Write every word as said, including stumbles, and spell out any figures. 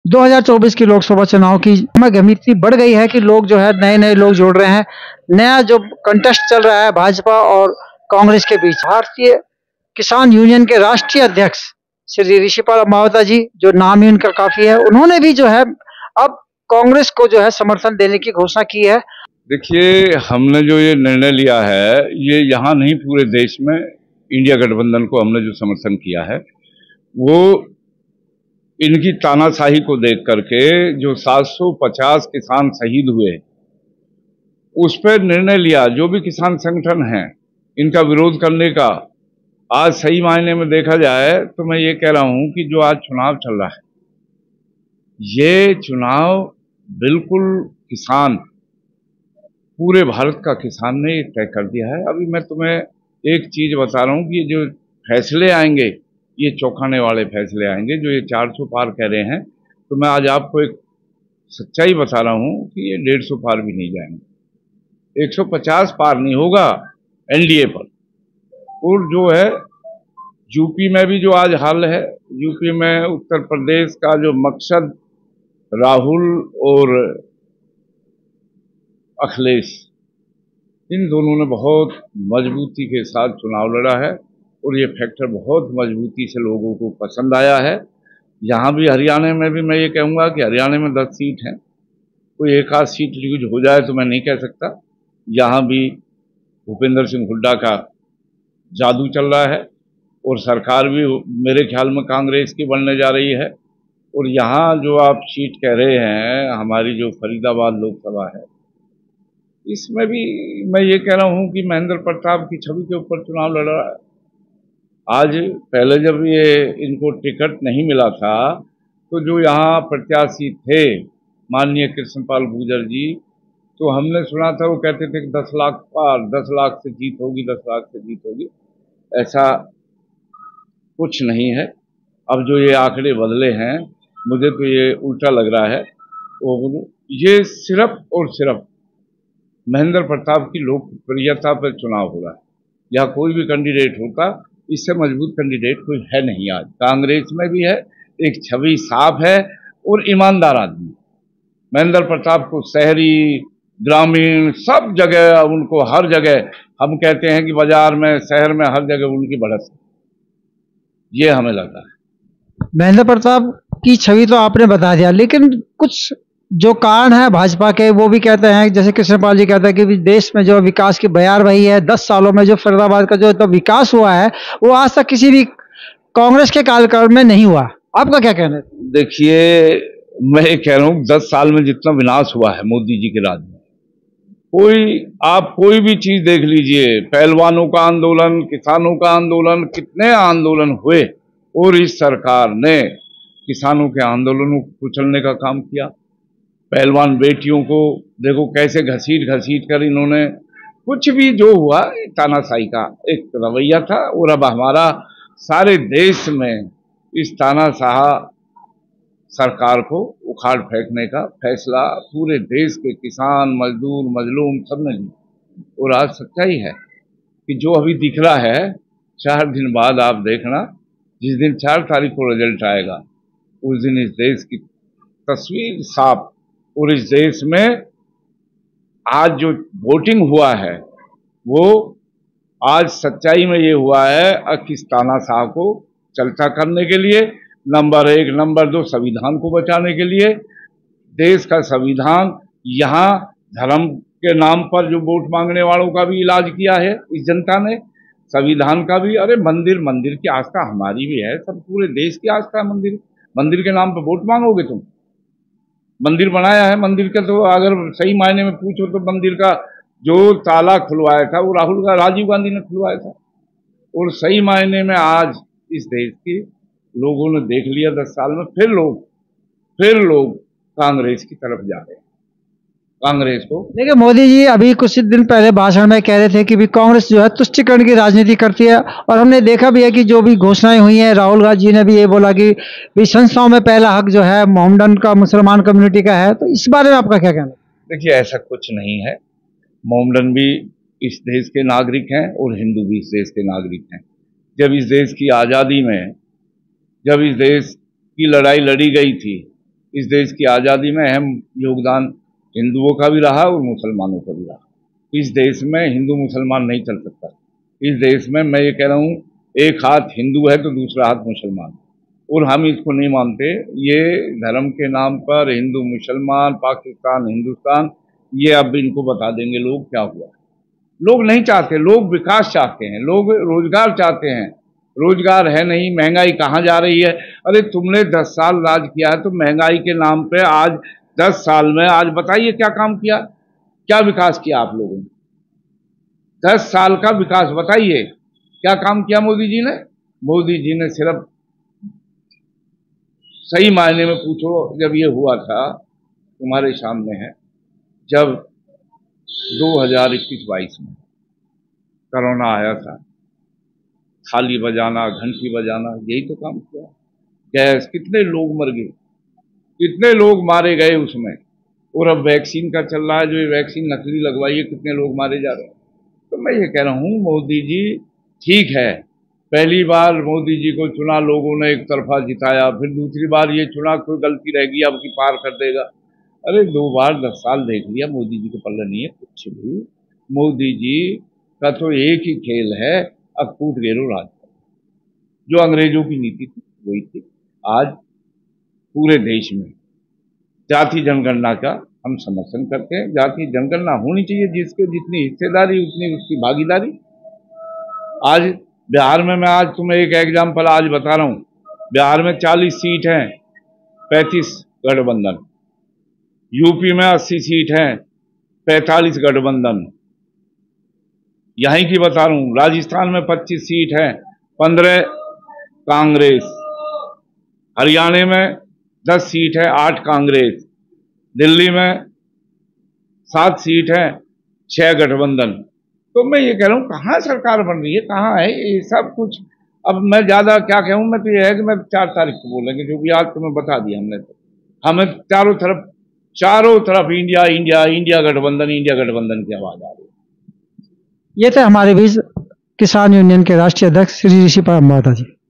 दो हज़ार चौबीस की लोकसभा चुनाव की गहमी इतनी बढ़ गई है कि लोग जो है नए नए लोग जोड़ रहे हैं। नया जो कंटेस्ट चल रहा है भाजपा और कांग्रेस के बीच, भारतीय किसान यूनियन के राष्ट्रीय अध्यक्ष श्री ऋषिपाल मावता जी, जो नाम ही उनका काफी है, उन्होंने भी जो है अब कांग्रेस को जो है समर्थन देने की घोषणा की है। देखिए, हमने जो ये निर्णय लिया है, ये यहाँ नहीं पूरे देश में इंडिया गठबंधन को हमने जो समर्थन किया है, वो इनकी तानाशाही को देख करके जो सात सौ पचास किसान शहीद हुए, उस पर निर्णय लिया। जो भी किसान संगठन हैं, इनका विरोध करने का। आज सही मायने में देखा जाए तो मैं ये कह रहा हूं कि जो आज चुनाव चल रहा है, ये चुनाव बिल्कुल किसान, पूरे भारत का किसान ने तय कर दिया है। अभी मैं तुम्हें एक चीज बता रहा हूं कि ये जो फैसले आएंगे, ये चौंकाने वाले फैसले आएंगे। जो ये चार सौ पार कह रहे हैं, तो मैं आज आपको एक सच्चाई बता रहा हूं कि ये डेढ़ सौ पार भी नहीं जाएंगे, एक सौ पचास पार नहीं होगा एनडीए पर। और जो है यूपी में भी जो आज हाल है, यूपी में उत्तर प्रदेश का जो मकसद राहुल और अखिलेश, इन दोनों ने बहुत मजबूती के साथ चुनाव लड़ा है और ये फैक्टर बहुत मजबूती से लोगों को पसंद आया है। यहाँ भी हरियाणा में भी मैं ये कहूँगा कि हरियाणा में दस सीट हैं, कोई एक आध सीट लीज हो जाए तो मैं नहीं कह सकता। यहाँ भी भूपेंद्र सिंह हुड्डा का जादू चल रहा है और सरकार भी मेरे ख्याल में कांग्रेस की बनने जा रही है। और यहाँ जो आप सीट कह रहे हैं, हमारी जो फरीदाबाद लोकसभा है, इसमें भी मैं ये कह रहा हूँ कि महेंद्र प्रताप की छवि के ऊपर चुनाव लड़ रहा है। आज पहले जब ये इनको टिकट नहीं मिला था, तो जो यहाँ प्रत्याशी थे माननीय कृष्णपाल गुर्जर जी, तो हमने सुना था वो कहते थे कि दस लाख पार, दस लाख से जीत होगी, दस लाख से जीत होगी। ऐसा कुछ नहीं है। अब जो ये आंकड़े बदले हैं, मुझे तो ये उल्टा लग रहा है। और ये सिर्फ और सिर्फ महेंद्र प्रताप की लोकप्रियता पर चुनाव हो रहा है। या कोई भी कैंडिडेट होता, इससे मजबूत कैंडिडेट कोई है नहीं। आज कांग्रेस में भी है, एक छवि साफ है और ईमानदार आदमी। महेंद्र प्रताप को शहरी, ग्रामीण, सब जगह उनको, हर जगह हम कहते हैं कि बाजार में, शहर में, हर जगह उनकी बढ़त है, ये हमें लगता है। महेंद्र प्रताप की छवि तो आपने बता दिया, लेकिन कुछ जो कारण है भाजपा के, वो भी कहते हैं, जैसे कृष्णपाल जी कहते हैं कि देश में जो विकास की बयार वही है, दस सालों में जो फरीदाबाद का जो तो विकास हुआ है, वो आज तक किसी भी कांग्रेस के कार्यकाल में नहीं हुआ। आपका क्या कहना है? देखिए, मैं ये कह रहा हूँ, दस साल में जितना विनाश हुआ है मोदी जी के राज में, कोई आप कोई भी चीज देख लीजिए, पहलवानों का आंदोलन, किसानों का आंदोलन, कितने आंदोलन हुए, और इस सरकार ने किसानों के आंदोलनों को कुचलने का काम किया। पहलवान बेटियों को देखो कैसे घसीट घसीट कर इन्होंने, कुछ भी जो हुआ तानाशाही का एक रवैया था। और अब हमारा सारे देश में इस तानाशाह सरकार को उखाड़ फेंकने का फैसला पूरे देश के किसान, मजदूर, मजलूम सब ने लिया। और आज सच्चाई है कि जो अभी दिख रहा है, चार दिन बाद आप देखना, जिस दिन चार तारीख को रिजल्ट आएगा, उस दिन इस देश की तस्वीर साफ। और इस देश में आज जो वोटिंग हुआ है, वो आज सच्चाई में ये हुआ है कि तानाशाह को चर्चा करने के लिए, नंबर एक, नंबर दो, संविधान को बचाने के लिए। देश का संविधान, यहाँ धर्म के नाम पर जो वोट मांगने वालों का भी इलाज किया है इस जनता ने, संविधान का भी। अरे मंदिर, मंदिर की आस्था हमारी भी है, सब पूरे देश की आस्था है। मंदिर, मंदिर के नाम पर वोट मांगोगे तुम? मंदिर बनाया है, मंदिर का तो अगर सही मायने में पूछो तो मंदिर का जो ताला खुलवाया था वो राहुल गांधी, राजीव गांधी ने खुलवाया था। और सही मायने में आज इस देश के लोगों ने देख लिया, दस साल में फिर लोग फिर लोग कांग्रेस की तरफ जा रहे हैं, कांग्रेस को। देखिए, मोदी जी अभी कुछ दिन पहले भाषण में कह रहे थे कि भी कांग्रेस जो है तुष्टीकरण की राजनीति करती है, और हमने देखा भी है कि जो भी घोषणाएं हुई हैं, राहुल गांधी जी ने भी ये बोला कि भी संस्थाओं में पहला हक जो है मोहम्मडन का, मुसलमान कम्युनिटी का है। तो इस बारे में आपका क्या कहना है? देखिए, ऐसा कुछ नहीं है। मोहम्मडन भी इस देश के नागरिक हैं और हिंदू भी इस देश के नागरिक हैं। जब इस देश की आज़ादी में, जब इस देश की लड़ाई लड़ी गई थी, इस देश की आज़ादी में अहम योगदान हिंदुओं का भी रहा और मुसलमानों का भी रहा। इस देश में हिंदू मुसलमान नहीं चल सकता। इस देश में मैं ये कह रहा हूँ, एक हाथ हिंदू है तो दूसरा हाथ मुसलमान, और हम इसको नहीं मानते। ये धर्म के नाम पर हिंदू मुसलमान, पाकिस्तान हिंदुस्तान, ये अब इनको बता देंगे लोग क्या हुआ। लोग नहीं चाहते, लोग विकास चाहते हैं, लोग रोजगार चाहते हैं। रोजगार है नहीं, महंगाई कहाँ जा रही है। अरे तुमने दस साल राज किया है तो महंगाई के नाम पे आज दस साल में आज बताइए क्या काम किया, क्या विकास किया आप लोगों ने। दस साल का विकास बताइए क्या काम किया मोदी जी ने। मोदी जी ने सिर्फ, सही मायने में पूछो, जब ये हुआ था तुम्हारे सामने है, जब दो हज़ार इक्कीस बाईस में कोरोना आया था, थाली बजाना, घंटी बजाना, यही तो काम किया। गैस, कितने लोग मर गए, कितने लोग मारे गए उसमें। और अब वैक्सीन का चल रहा है, जो ये वैक्सीन नकली लगवाइए, कितने लोग मारे जा रहे हैं। तो मैं ये कह रहा हूँ, मोदी जी ठीक है, पहली बार मोदी जी को चुना, लोगों ने एक तरफा जिताया, फिर दूसरी बार ये चुना, कोई गलती रहेगी अब की पार कर देगा। अरे दो बार दस साल देख लिया, मोदी जी को पल्ले नहीं है कुछ भी। मोदी जी का तो एक ही खेल है, अब कूट गेरो राज। जो अंग्रेजों की नीति थी वही थी। आज पूरे देश में जाति जनगणना का हम समर्थन करते हैं। जाति जनगणना होनी चाहिए, जिसके जितनी हिस्सेदारी उतनी उसकी भागीदारी। आज बिहार में, मैं आज तुम्हें एक एग्जाम्पल आज बता रहा हूँ, बिहार में चालीस सीट हैं, पैंतीस गठबंधन। यूपी में अस्सी सीट हैं, पैंतालीस गठबंधन। यहीं की बता रहा हूँ, राजस्थान में पच्चीस सीट हैं, पंद्रह कांग्रेस। हरियाणा में दस सीट है, आठ कांग्रेस। दिल्ली में सात सीट है, छह गठबंधन। तो मैं ये कह रहा हूँ, कहाँ सरकार बन रही है, कहाँ है ये सब कुछ। अब मैं ज्यादा क्या कहूँ, मैं तो ये है कि मैं चार तारीख को बोलेंगे, जो भी आज तुम्हें बता दिया हमने। तो हमें चारों तरफ चारों तरफ इंडिया इंडिया इंडिया गठबंधन इंडिया गठबंधन की आवाज आ रही है। ये थे हमारे बीच किसान यूनियन के राष्ट्रीय अध्यक्ष श्री ऋषि परमार जी।